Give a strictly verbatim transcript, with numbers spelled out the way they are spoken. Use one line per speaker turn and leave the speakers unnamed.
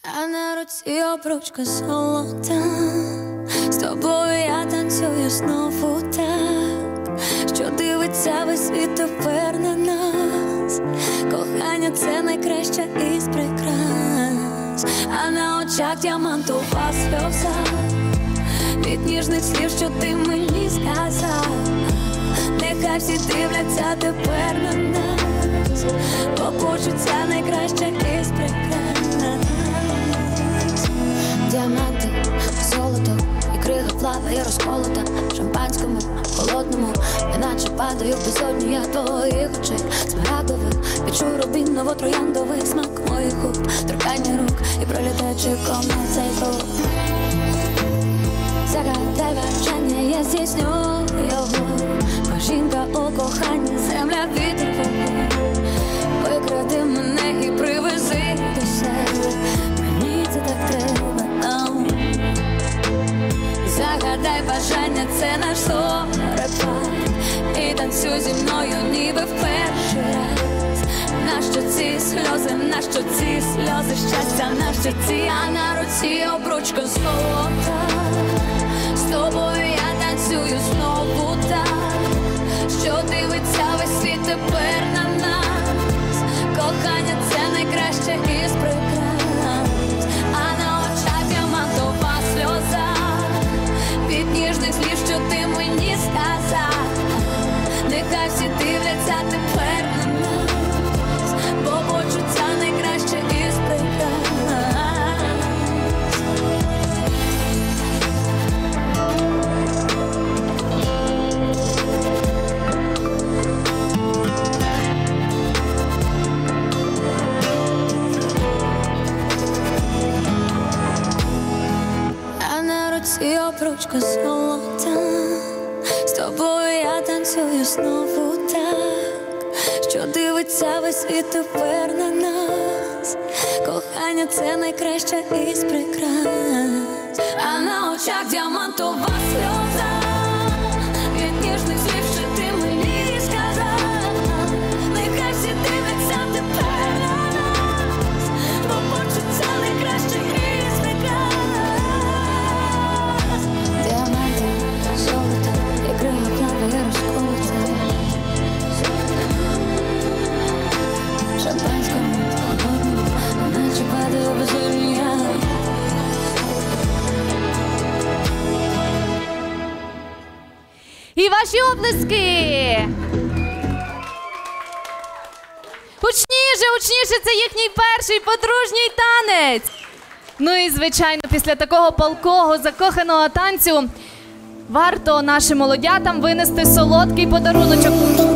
А на руці обручка золота, з тобою я танцюю знову так, що дивиться весь світ тепер на нас. Кохання — це найкраща із прикрас, а на очах діамантова сльоза від ніжних слів, що ти мені сказав. Нехай всі дивляться тепер на нас, бо почуття найкраще із прикрас. Діаманти, золото і крига плаває розколота в шампанському, холодному, неначе падаю в безодню я твоїх очей смарагдових. Відчую рубіново-трояндовий смак моїх губ, торкання рук і пролітаючи комнат цей звук. Загадай бажання, я здійсню його, бо жінка у коханні, земля, вітер, вогонь. Викради мене і привези до себе, мені це так треба. oh. Загадай бажання, це наш зорепад, і танцюй зі мною ніби в перший раз. Нащо ці сльози, нащо ці сльози щастя, нащо ці, а на руці обручка золота. З тобою я танцюю знову так, що дивиться весь світ тепер на нас. Кохання — це найкраще із прикрас, а на очах діамантова сльоза від ніжних слів, що ти мені сказав. Нехай всі дивляться тепер на нас, бо почуття найкраще із прикрас. І обручка золота, з тобою я танцюю знову так, що дивиться весь світ тепер на нас. Кохання — це найкраще із прикрас, а на очах діамантова сльоза від ніжних слів, що ти мені сказав. Нехай всі дивляться тепер на нас, бо почуття найкраще із прикрас. Золото і крига плаває розколота в шампанському, холодному, наче падаю безодню я.
І ваші оплески! Гучніше, гучніше, це їхній перший подружній танець! Ну і, звичайно, після такого палкого, закоханого танцю варто нашим молодятам винести солодкий подаруночок.